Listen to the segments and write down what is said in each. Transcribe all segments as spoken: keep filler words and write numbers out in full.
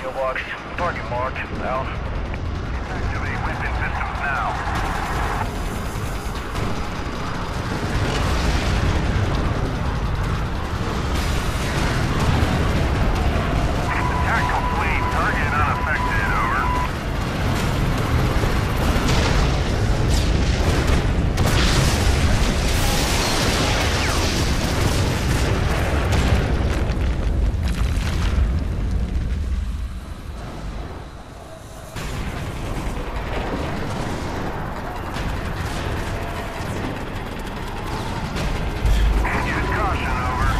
Pillbox. Target marked. Out. Activate weapon systems now. Tactical fleet, target unaffected, over. Use caution, over.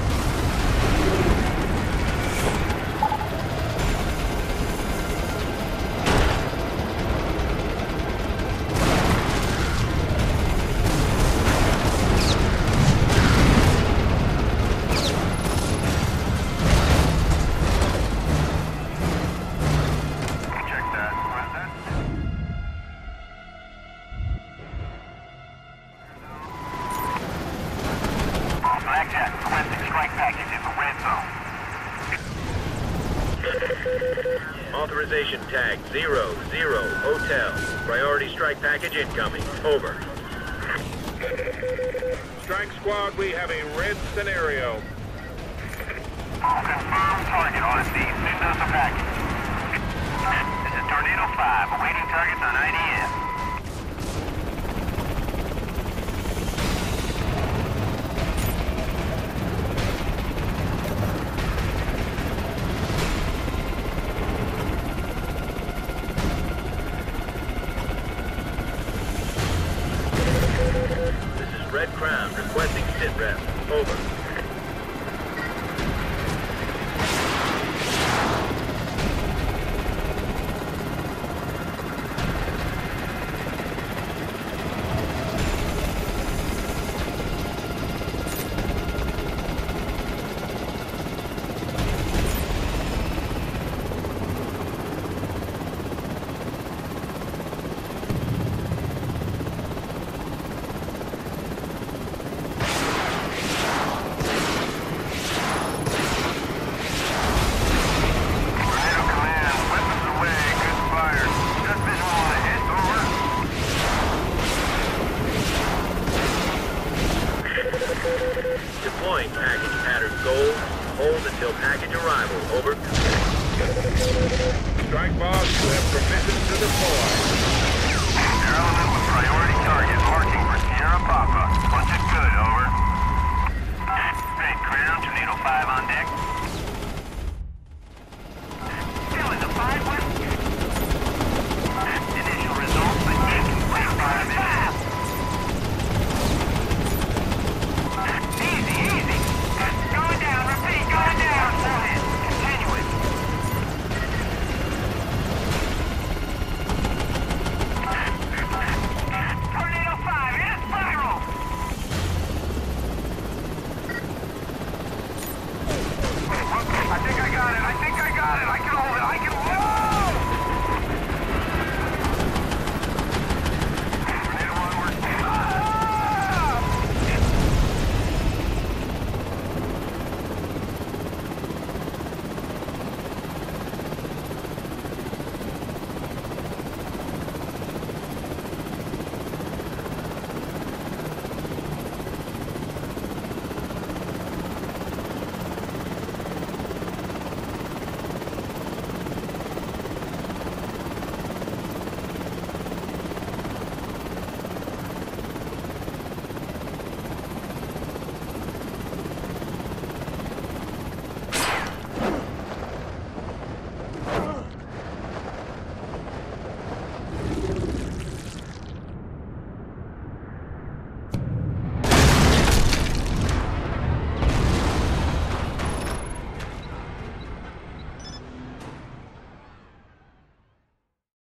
Check that. What is that? Black Jet, requesting strike package in the red zone. Authorization tag zero zero Hotel. Priority strike package incoming. Over. Strike squad, we have a red scenario. Confirmed target on a scene. Send us a package. This is Tornado five, awaiting targets on I D M. This is Red Crown requesting sit rep. Over. Tornado command, weapons away, good fire. Just visual on the hit, over. Deploying package pattern gold. Hold until package arrival. Over. Strike boss, you have permission to deploy. Air element with priority target marking for Sierra Papa. Punch it good, over.